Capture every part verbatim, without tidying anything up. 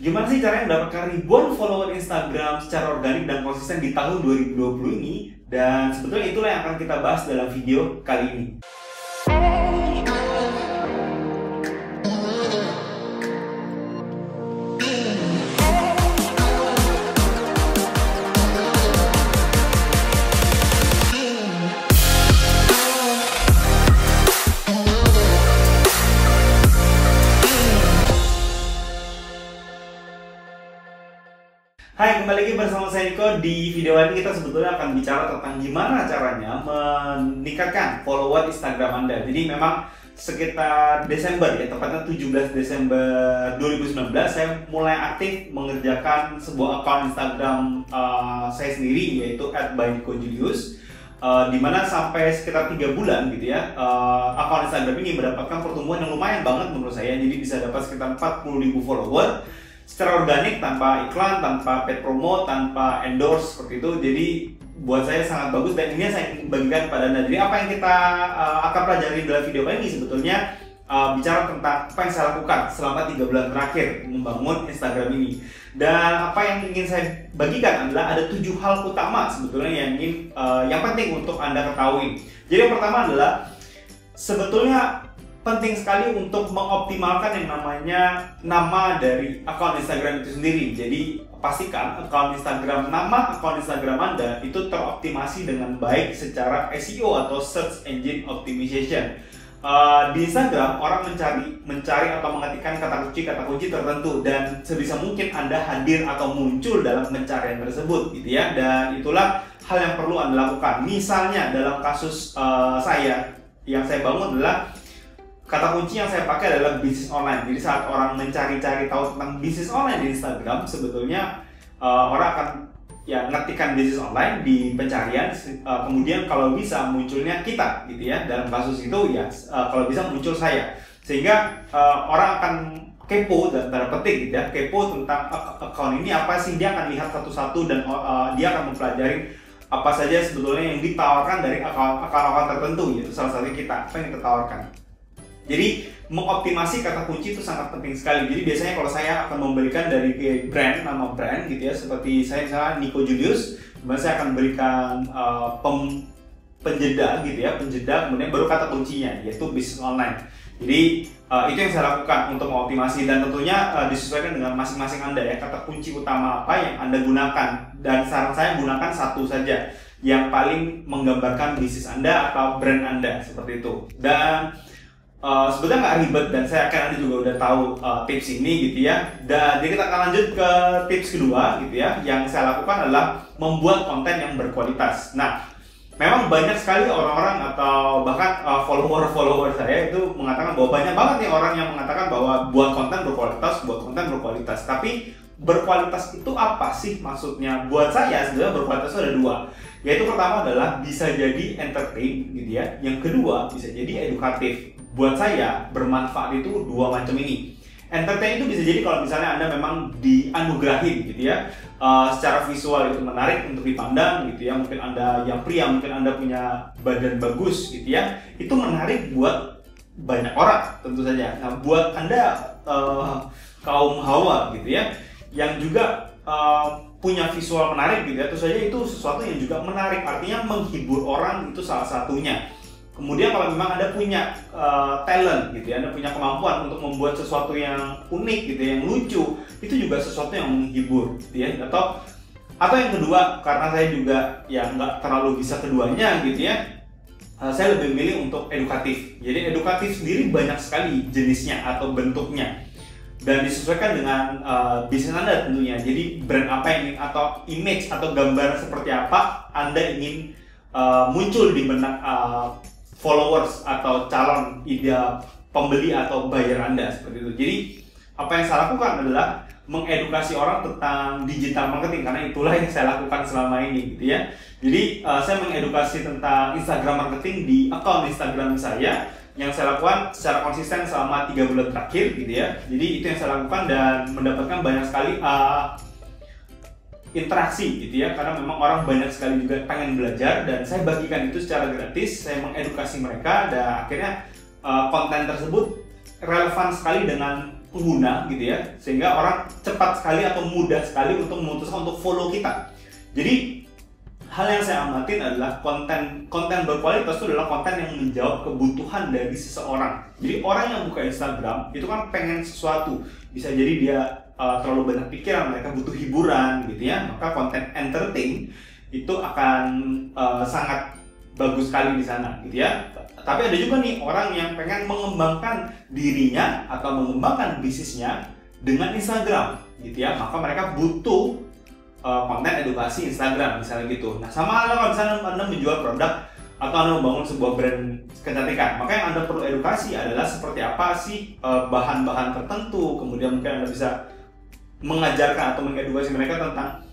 Gimana sih caranya mendapatkan ribuan follower Instagram secara organik dan konsisten di tahun dua ribu dua puluh ini? Dan sebetulnya itulah yang akan kita bahas dalam video kali ini. Hai, kembali lagi bersama saya Niko. Di video ini kita sebetulnya akan bicara tentang gimana caranya meningkatkan follower Instagram Anda. Jadi memang sekitar Desember ya, tepatnya tujuh belas Desember dua ribu sembilan belas saya mulai aktif mengerjakan sebuah akun Instagram uh, saya sendiri, yaitu at by niko julius. Uh, dimana sampai sekitar tiga bulan gitu ya, uh, akun Instagram ini mendapatkan pertumbuhan yang lumayan banget menurut saya. Jadi bisa dapat sekitar empat puluh ribu follower secara organik, tanpa iklan, tanpa paid promo, tanpa endorse seperti itu. Jadi buat saya sangat bagus dan ini saya ingin bagikan pada Anda. Jadi apa yang kita uh, akan pelajari dalam video kali ini sebetulnya uh, bicara tentang apa yang saya lakukan selama tiga bulan terakhir membangun Instagram ini. Dan apa yang ingin saya bagikan adalah ada tujuh hal utama sebetulnya yang ingin uh, yang penting untuk Anda ketahui. Jadi yang pertama adalah sebetulnya penting sekali untuk mengoptimalkan yang namanya nama dari akun Instagram itu sendiri. Jadi pastikan akun Instagram, nama akun Instagram Anda itu teroptimasi dengan baik secara S E O atau Search Engine Optimization. Uh, di Instagram orang mencari mencari atau mengetikkan kata kunci kata kunci tertentu, dan sebisa mungkin Anda hadir atau muncul dalam pencarian tersebut gitu ya. Dan itulah hal yang perlu Anda lakukan. Misalnya dalam kasus uh, saya yang saya bangun adalah kata kunci yang saya pakai adalah bisnis online. Jadi saat orang mencari-cari tahu tentang bisnis online di Instagram, sebetulnya uh, orang akan ya ngetikkan bisnis online di pencarian. Uh, kemudian kalau bisa munculnya kita, gitu ya. Dalam kasus itu ya uh, kalau bisa muncul saya, sehingga uh, orang akan kepo dan tanda petik, gitu ya, kepo tentang akun ini apa sih. Dia akan lihat satu-satu dan uh, dia akan mempelajari apa saja sebetulnya yang ditawarkan dari akun-akun tertentu, yaitu salah satunya kita, apa yang kita tawarkan. Jadi mengoptimasi kata kunci itu sangat penting sekali. Jadi biasanya kalau saya akan memberikan dari brand, nama brand gitu ya, seperti saya misalnya Niko Julius, kemudian saya akan berikan uh, pem, penjeda gitu ya, penjeda, kemudian baru kata kuncinya yaitu bisnis online. Jadi uh, itu yang saya lakukan untuk mengoptimasi, dan tentunya uh, disesuaikan dengan masing-masing Anda ya, kata kunci utama apa yang Anda gunakan. Dan saran saya gunakan satu saja yang paling menggambarkan bisnis Anda atau brand Anda, seperti itu. Dan Uh, sebetulnya nggak ribet, dan saya akan Anda juga udah tahu uh, tips ini gitu ya. Dan jadi kita akan lanjut ke tips kedua gitu ya. Yang saya lakukan adalah membuat konten yang berkualitas. Nah, memang banyak sekali orang-orang atau bahkan uh, follower-follower saya itu mengatakan bahwa banyak banget nih orang yang mengatakan bahwa buat konten berkualitas, buat konten berkualitas. Tapi berkualitas itu apa sih maksudnya? Buat saya sebenarnya berkualitas itu ada dua. Yaitu pertama adalah bisa jadi entertain gitu ya. Yang kedua bisa jadi edukatif. Buat saya bermanfaat itu dua macam ini. Entertain itu bisa jadi kalau misalnya Anda memang dianugerahi gitu ya, uh, secara visual itu menarik untuk dipandang gitu ya. Mungkin Anda yang pria, mungkin Anda punya badan bagus gitu ya, itu menarik buat banyak orang tentu saja. Nah buat Anda uh, kaum hawa gitu ya, yang juga uh, punya visual menarik gitu ya, tentu saja itu sesuatu yang juga menarik, artinya menghibur orang itu salah satunya. Kemudian kalau memang Anda punya uh, talent gitu ya, Anda punya kemampuan untuk membuat sesuatu yang unik gitu, yang lucu, itu juga sesuatu yang menghibur gitu ya. Atau atau yang kedua, karena saya juga ya nggak terlalu bisa keduanya gitu ya, uh, saya lebih memilih untuk edukatif. Jadi edukatif sendiri banyak sekali jenisnya atau bentuknya, dan disesuaikan dengan uh, bisnis Anda tentunya. Jadi brand apa yang ingin, atau image atau gambaran seperti apa Anda ingin uh, muncul di benak uh, followers atau calon ideal pembeli atau buyer Anda, seperti itu. Jadi apa yang saya lakukan adalah mengedukasi orang tentang digital marketing, karena itulah yang saya lakukan selama ini gitu ya. Jadi uh, saya mengedukasi tentang Instagram marketing di akun Instagram saya yang saya lakukan secara konsisten selama tiga bulan terakhir gitu ya. Jadi itu yang saya lakukan dan mendapatkan banyak sekali uh, interaksi gitu ya, karena memang orang banyak sekali juga pengen belajar, dan saya bagikan itu secara gratis. Saya mengedukasi mereka, dan akhirnya uh, konten tersebut relevan sekali dengan pengguna gitu ya, sehingga orang cepat sekali atau mudah sekali untuk memutuskan untuk follow kita. Jadi hal yang saya amatin adalah konten konten berkualitas itu adalah konten yang menjawab kebutuhan dari seseorang. Jadi orang yang buka Instagram itu kan pengen sesuatu, bisa jadi dia uh, terlalu banyak pikiran, mereka butuh hiburan gitu ya, maka konten entertain itu akan uh, sangat bagus sekali di sana gitu ya. Tapi ada juga nih orang yang pengen mengembangkan dirinya atau mengembangkan bisnisnya dengan Instagram gitu ya, maka mereka butuh uh, konten edukasi Instagram misalnya gitu. Nah sama halnya kalau misalnya Anda menjual produk atau Anda membangun sebuah brand kecantikan, maka yang Anda perlu edukasi adalah seperti apa sih uh, bahan-bahan tertentu, kemudian mungkin Anda bisa mengajarkan atau mengedukasi mereka tentang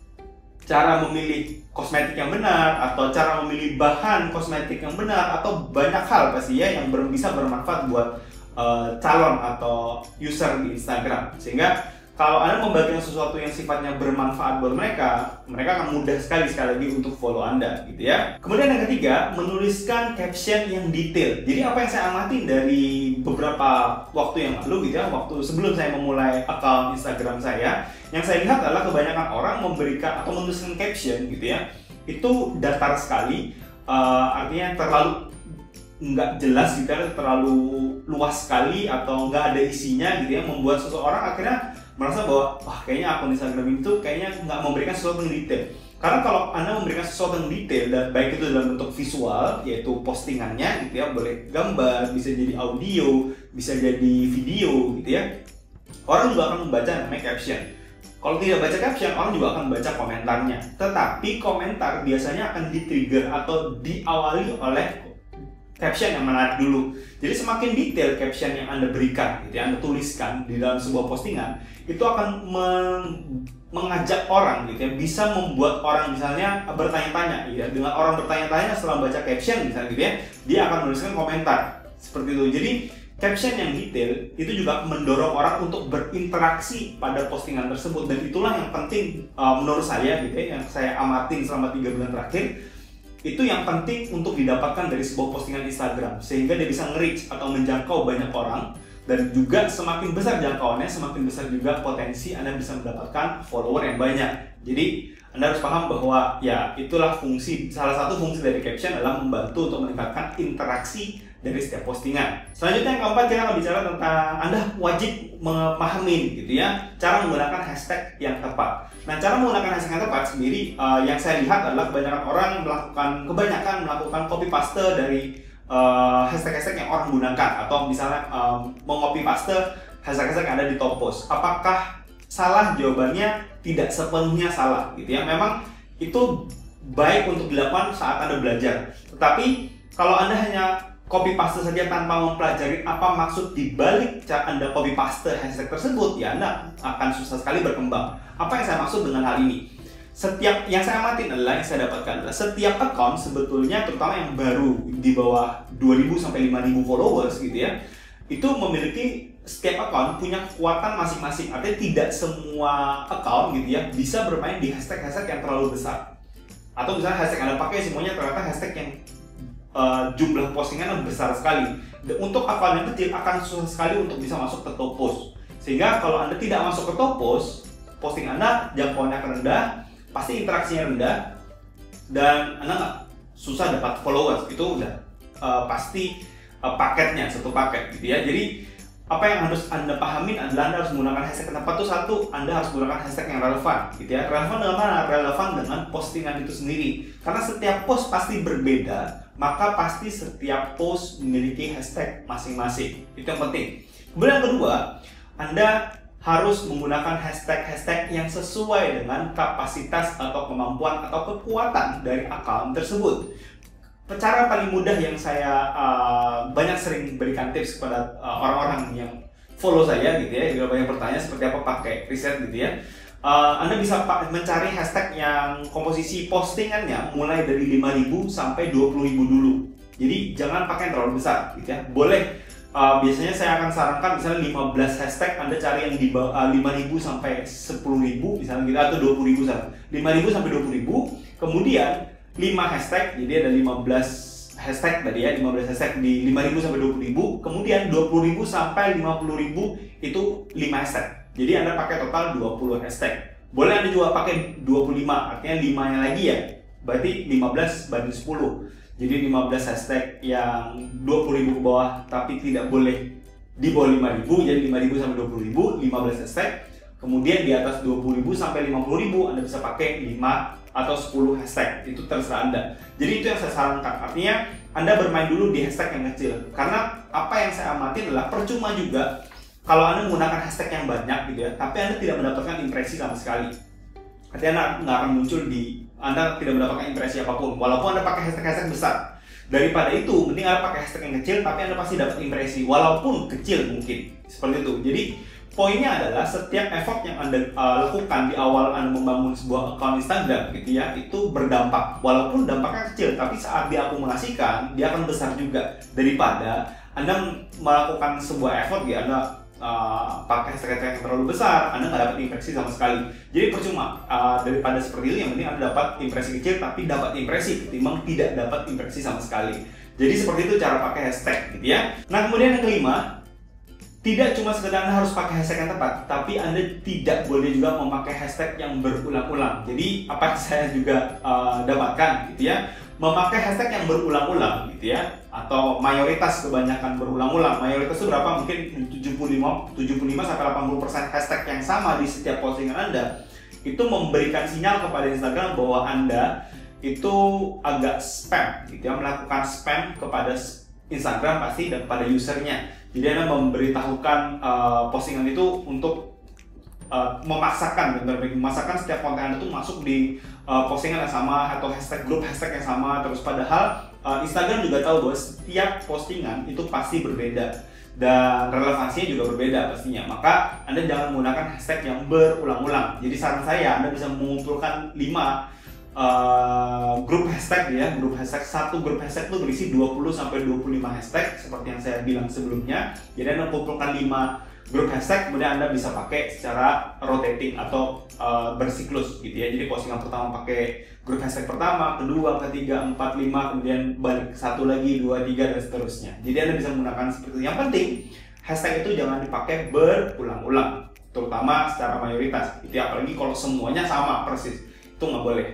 cara memilih kosmetik yang benar, atau cara memilih bahan kosmetik yang benar, atau banyak hal pasti ya yang ber bisa bermanfaat buat uh, calon atau user di Instagram. Sehingga kalau Anda membagikan sesuatu yang sifatnya bermanfaat buat mereka, mereka akan mudah sekali sekali lagi untuk follow Anda gitu ya. Kemudian yang ketiga, menuliskan caption yang detail. Jadi apa yang saya amati dari beberapa waktu yang lalu gitu ya, waktu sebelum saya memulai akun Instagram saya, yang saya lihat adalah kebanyakan orang memberikan atau menuliskan caption gitu ya, itu datar sekali, uh, artinya terlalu nggak jelas gitu ya, terlalu luas sekali atau nggak ada isinya gitu ya, membuat seseorang akhirnya merasa bahwa wah kayaknya akun Instagram itu kayaknya nggak memberikan sesuatu yang detail. Karena kalau Anda memberikan sesuatu yang detail, dan baik itu dalam bentuk visual, yaitu postingannya gitu ya, boleh gambar, bisa jadi audio, bisa jadi video gitu ya, orang juga akan membaca namanya caption. Kalau tidak baca caption, orang juga akan baca komentarnya. Tetapi komentar biasanya akan di-trigger atau diawali oleh caption yang menarik dulu. Jadi semakin detail caption yang Anda berikan, gitu ya, Anda tuliskan di dalam sebuah postingan, itu akan meng mengajak orang, gitu ya, bisa membuat orang misalnya bertanya-tanya, ya, dengan orang bertanya-tanya setelah baca caption misalnya, gitu ya, dia akan menuliskan komentar seperti itu. Jadi caption yang detail itu juga mendorong orang untuk berinteraksi pada postingan tersebut, dan itulah yang penting uh, menurut saya, gitu ya, yang saya amatin selama tiga bulan terakhir. Itu yang penting untuk didapatkan dari sebuah postingan Instagram, sehingga dia bisa nge-reach atau menjangkau banyak orang, dan juga semakin besar jangkauannya, semakin besar juga potensi Anda bisa mendapatkan follower yang banyak. Jadi Anda harus paham bahwa ya itulah fungsi, salah satu fungsi dari caption adalah membantu untuk meningkatkan interaksi dari setiap postingan. Selanjutnya yang keempat, kita akan bicara tentang Anda wajib memahami gitu ya, cara menggunakan hashtag yang tepat. Nah, cara menggunakan hashtag yang tepat sendiri, uh, yang saya lihat adalah kebanyakan orang melakukan kebanyakan melakukan copy paste dari uh, hashtag-hashtag yang orang gunakan, atau misalnya um, mengcopy paste hashtag-hashtag yang ada di top post. Apakah salah? Jawabannya tidak sepenuhnya salah gitu ya. Memang itu baik untuk dilakukan saat Anda belajar. Tetapi kalau Anda hanya copy paste saja tanpa mempelajari apa maksud dibalik cara Anda copy paste hashtag tersebut, ya Anda akan susah sekali berkembang. Apa yang saya maksud dengan hal ini? Setiap yang saya amatin adalah, yang saya dapatkan adalah setiap account sebetulnya, terutama yang baru di bawah dua ribu sampai lima ribu followers gitu ya, itu memiliki, setiap account punya kekuatan masing-masing. Artinya tidak semua account gitu ya bisa bermain di hashtag-hashtag yang terlalu besar. Atau misalnya hashtag yang Anda pakai semuanya ternyata hashtag yang Uh, jumlah postingan besar sekali. Untuk akun yang kecil akan susah sekali untuk bisa masuk ke top post. Sehingga kalau Anda tidak masuk ke top post, posting Anda jangkauannya akan rendah, pasti interaksinya rendah, dan Anda nggak susah dapat followers. Itu udah uh, pasti uh, paketnya, satu paket gitu ya. Jadi apa yang harus Anda pahamin adalah Anda harus menggunakan hashtag yang tepat. Itu satu, Anda harus menggunakan hashtag yang relevan gitu ya. Relevan dengan mana? Relevan dengan postingan itu sendiri. Karena setiap post pasti berbeda, maka pasti setiap post memiliki hashtag masing-masing. Itu yang penting. Kemudian yang kedua, Anda harus menggunakan hashtag-hashtag yang sesuai dengan kapasitas atau kemampuan atau kekuatan dari akun tersebut. Cara paling mudah yang saya uh, banyak sering berikan tips kepada orang-orang uh, yang follow saya gitu ya, juga banyak bertanya seperti apa pakai riset gitu ya. Uh, Anda bisa mencari hashtag yang komposisi postingannya mulai dari lima ribu sampai dua puluh ribu dulu. Jadi jangan pakai yang terlalu besar gitu ya. Boleh, uh, biasanya saya akan sarankan misalnya lima belas hashtag, Anda cari yang di uh, lima ribu sampai sepuluh ribu misalnya gitu, atau dua puluh ribu saja. lima ribu sampai dua puluh ribu. Kemudian lima hashtag, jadi ada lima belas hashtag tadi ya, lima belas hashtag di lima ribu sampai dua puluh ribu, kemudian dua puluh ribu sampai lima puluh ribu itu lima hashtag. Jadi Anda pakai total dua puluh hashtag. Boleh Anda juga pakai dua puluh lima, artinya lima nya lagi ya. Berarti lima belas banding sepuluh. Jadi lima belas hashtag yang dua puluh ribu ke bawah tapi tidak boleh di bawah lima ribu, jadi lima ribu sampai dua puluh ribu, lima belas hashtag. Kemudian di atas dua puluh ribu sampai lima puluh ribu Anda bisa pakai lima atau sepuluh hashtag, itu terserah Anda. Jadi itu yang saya sarankan, artinya Anda bermain dulu di hashtag yang kecil. Karena apa yang saya amati adalah percuma juga kalau Anda menggunakan hashtag yang banyak gitu ya, tapi Anda tidak mendapatkan impresi sama sekali. Artinya Anda nggak akan muncul di, Anda tidak mendapatkan impresi apapun, walaupun Anda pakai hashtag-hashtag besar. Daripada itu, mending Anda pakai hashtag yang kecil, tapi Anda pasti dapat impresi, walaupun kecil mungkin. Seperti itu. Jadi poinnya adalah setiap effort yang Anda uh, lakukan di awal Anda membangun sebuah akun Instagram gitu ya, itu berdampak. Walaupun dampaknya kecil, tapi saat diakumulasikan, dia akan besar juga. Daripada Anda melakukan sebuah effort ya, Anda uh, pakai hashtag yang terlalu besar, Anda nggak dapat impresi sama sekali. Jadi percuma, uh, daripada seperti itu, yang penting Anda dapat impresi kecil, tapi dapat impresi, ketimbang tidak dapat impresi sama sekali. Jadi seperti itu cara pakai hashtag gitu ya. Nah kemudian yang kelima, tidak cuma sekedar Anda harus pakai hashtag yang tepat, tapi Anda tidak boleh juga memakai hashtag yang berulang-ulang. Jadi apa yang saya juga uh, dapatkan gitu ya, memakai hashtag yang berulang-ulang gitu ya, atau mayoritas kebanyakan berulang-ulang. Mayoritas itu berapa? Mungkin tujuh puluh lima sampai delapan puluh persen hashtag yang sama di setiap postingan Anda. Itu memberikan sinyal kepada Instagram bahwa Anda itu agak spam gitu ya, melakukan spam kepada Instagram pasti dan kepada usernya. Jadi Anda memberitahukan uh, postingan itu untuk uh, memaksakan, benar-benar memaksakan setiap konten Anda itu masuk di uh, postingan yang sama atau hashtag grup hashtag yang sama. Terus padahal uh, Instagram juga tahu bahwa setiap postingan itu pasti berbeda dan relevansinya juga berbeda pastinya. Maka Anda jangan menggunakan hashtag yang berulang-ulang. Jadi saran saya, Anda bisa mengumpulkan lima Uh, grup hashtag ya, grup hashtag, satu grup hashtag itu berisi dua puluh sampai dua puluh lima hashtag seperti yang saya bilang sebelumnya. Jadi Anda kumpulkan lima grup hashtag, kemudian Anda bisa pakai secara rotating atau uh, bersiklus gitu ya. Jadi postingan pertama pakai grup hashtag pertama, kedua, ketiga, empat, lima, kemudian balik satu lagi, dua, tiga, dan seterusnya. Jadi Anda bisa menggunakan seperti itu. Yang penting hashtag itu jangan dipakai berulang-ulang, terutama secara mayoritas gitu ya. Apalagi kalau semuanya sama persis, itu nggak boleh.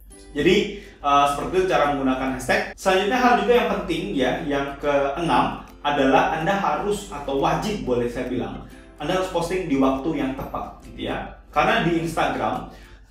Jadi uh, seperti itu cara menggunakan hashtag. Selanjutnya hal juga yang penting ya, yang keenam adalah Anda harus atau wajib boleh saya bilang, Anda harus posting di waktu yang tepat gitu ya. Karena di Instagram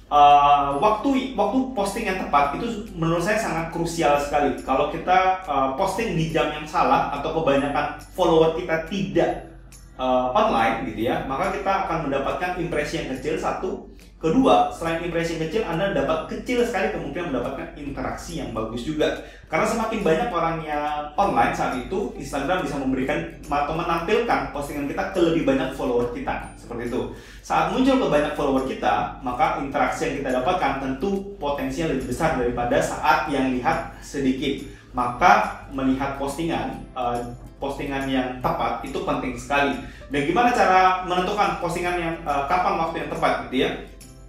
uh, waktu waktu posting yang tepat itu menurut saya sangat krusial sekali. Kalau kita uh, posting di jam yang salah atau kebanyakan follower kita tidak uh, online gitu ya, maka kita akan mendapatkan impresi yang kecil satu. Kedua, selain impresi kecil, Anda dapat kecil sekali kemungkinan mendapatkan interaksi yang bagus juga. Karena semakin banyak orang yang online saat itu, Instagram bisa memberikan atau menampilkan postingan kita ke lebih banyak follower kita. Seperti itu. Saat muncul ke banyak follower kita, maka interaksi yang kita dapatkan tentu potensinya lebih besar daripada saat yang lihat sedikit. Maka melihat postingan, uh, postingan yang tepat itu penting sekali. Dan gimana cara menentukan postingan yang uh, kapan waktu yang tepat gitu ya?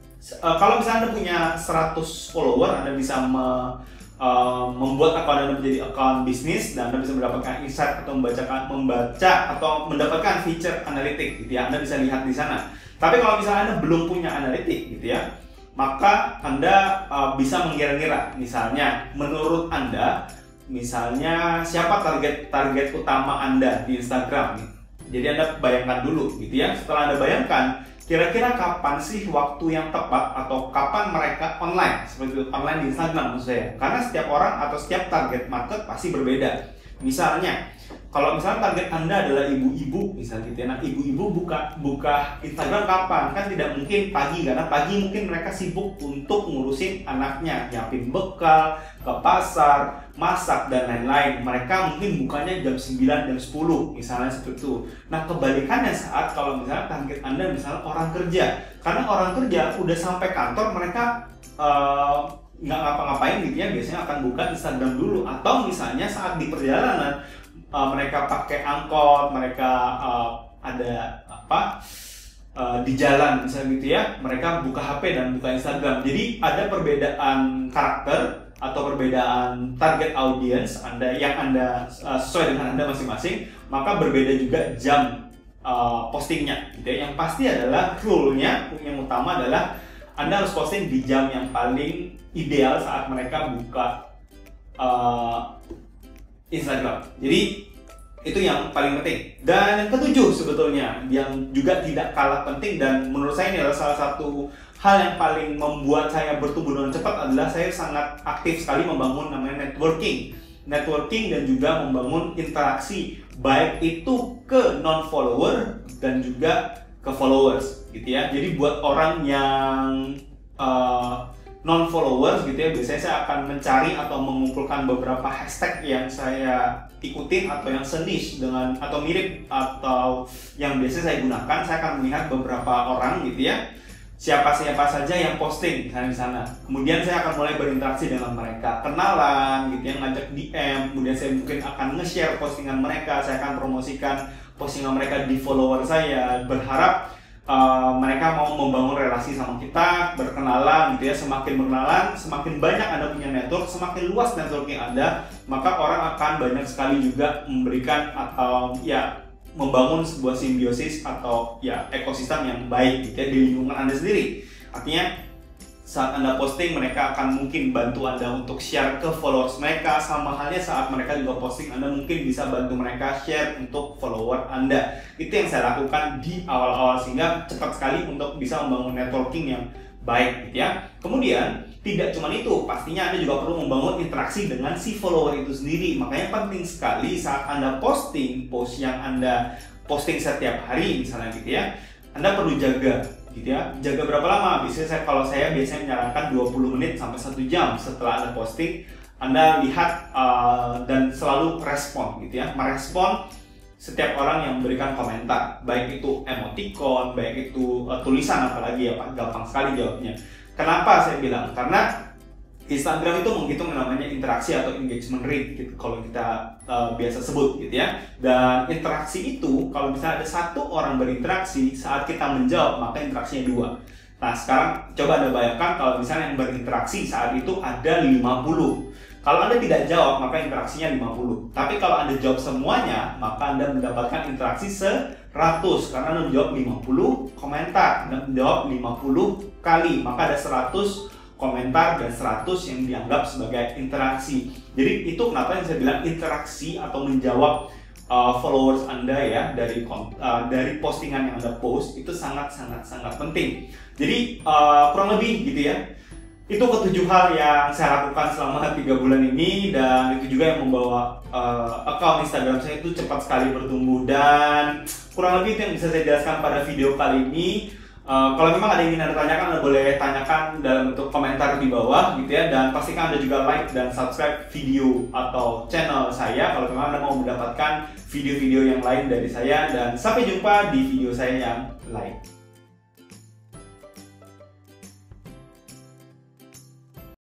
Uh, kalau misalnya Anda punya seratus follower, Anda bisa me, uh, membuat akun Anda menjadi akun bisnis dan Anda bisa mendapatkan insight atau membacakan, membaca atau mendapatkan feature analitik gitu ya. Anda bisa lihat di sana. Tapi kalau misalnya Anda belum punya analitik gitu ya, maka Anda uh, bisa mengira-ngira. Misalnya menurut Anda, misalnya siapa target target utama Anda di Instagram. Jadi Anda bayangkan dulu gitu ya. Setelah Anda bayangkan, kira-kira kapan sih waktu yang tepat atau kapan mereka online, seperti itu, online di Instagram maksud saya. Karena setiap orang atau setiap target market pasti berbeda. Misalnya, kalau misalnya target Anda adalah ibu-ibu, misalnya gitu ya, nah ibu-ibu buka buka Instagram kapan? Kan tidak mungkin pagi, karena pagi mungkin mereka sibuk untuk ngurusin anaknya, nyiapin bekal, ke pasar, masak, dan lain-lain. Mereka mungkin bukanya jam sembilan, jam sepuluh, misalnya seperti itu. Nah kebalikannya saat kalau misalnya target Anda misalnya orang kerja, karena orang kerja udah sampai kantor, mereka uh, nggak ngapa-ngapain gitu ya, biasanya akan buka Instagram dulu. Atau misalnya saat di perjalanan, uh, mereka pakai angkot, mereka uh, ada apa uh, di jalan misalnya gitu ya, mereka buka H P dan buka Instagram. Jadi ada perbedaan karakter atau perbedaan target audience Anda yang Anda uh, sesuai dengan Anda masing-masing, maka berbeda juga jam uh, postingnya gitu ya. Yang pasti adalah rule-nya yang utama adalah Anda harus posting di jam yang paling ideal saat mereka buka uh, Instagram. Jadi itu yang paling penting. Dan yang ketujuh sebetulnya yang juga tidak kalah penting dan menurut saya ini adalah salah satu hal yang paling membuat saya bertumbuh dengan cepat adalah saya sangat aktif sekali membangun namanya networking. Networking dan juga membangun interaksi baik itu ke non-follower dan juga ke followers gitu ya. Jadi buat orang yang uh, non-followers gitu ya, biasanya saya akan mencari atau mengumpulkan beberapa hashtag yang saya ikutin atau yang seniche dengan atau mirip atau yang biasa saya gunakan. Saya akan melihat beberapa orang gitu ya, siapa-siapa saja yang posting misalnya di sana. Kemudian saya akan mulai berinteraksi dengan mereka, kenalan gitu ya, ngajak D M. Kemudian saya mungkin akan nge-share postingan mereka, saya akan promosikan postingan mereka di follower saya, berharap uh, mereka mau membangun relasi sama kita, berkenalan gitu ya. Semakin berkenalan, semakin banyak Anda punya network, semakin luas networking Anda, maka orang akan banyak sekali juga memberikan atau ya membangun sebuah simbiosis atau ya ekosistem yang baik gitu ya di lingkungan Anda sendiri. Artinya saat Anda posting, mereka akan mungkin bantu Anda untuk share ke followers mereka, sama halnya saat mereka juga posting, Anda mungkin bisa bantu mereka share untuk follower Anda. Itu yang saya lakukan di awal-awal sehingga cepat sekali untuk bisa membangun networking yang baik gitu ya. Kemudian tidak cuma itu, pastinya Anda juga perlu membangun interaksi dengan si follower itu sendiri. Makanya penting sekali saat Anda posting, post yang Anda posting setiap hari misalnya gitu ya, Anda perlu jaga gitu ya. Jaga berapa lama? Biasanya saya, kalau saya biasanya menyarankan dua puluh menit sampai satu jam setelah Anda posting, Anda lihat uh, dan selalu respon gitu ya. Merespon setiap orang yang memberikan komentar, baik itu emoticon, baik itu uh, tulisan, apalagi ya Pak, gampang sekali jawabnya. Kenapa saya bilang? Karena Instagram itu menghitung namanya interaksi atau engagement rate gitu, kalau kita uh, biasa sebut gitu ya. Dan interaksi itu kalau misalnya ada satu orang berinteraksi, saat kita menjawab maka interaksinya dua. Nah sekarang coba Anda bayangkan kalau misalnya yang berinteraksi saat itu ada lima puluh. Kalau Anda tidak jawab maka interaksinya lima puluh. Tapi kalau Anda jawab semuanya maka Anda mendapatkan interaksi seratus, karena Anda menjawab lima puluh komentar, Anda menjawab lima puluh kali, maka ada seratus komentar dan seratus yang dianggap sebagai interaksi. Jadi itu kenapa yang saya bilang interaksi atau menjawab uh, followers Anda ya dari uh, dari postingan yang Anda post itu sangat sangat sangat penting. Jadi uh, kurang lebih gitu ya. Itu ketujuh hal yang saya lakukan selama tiga bulan ini, dan itu juga yang membawa uh, account Instagram saya itu cepat sekali bertumbuh. Dan kurang lebih itu yang bisa saya jelaskan pada video kali ini. Uh, kalau memang ada yang ingin Anda tanyakan, Anda boleh tanyakan dalam bentuk komentar di bawah gitu ya. Dan pastikan Anda juga like dan subscribe video atau channel saya kalau memang Anda mau mendapatkan video-video yang lain dari saya. Dan sampai jumpa di video saya yang lain.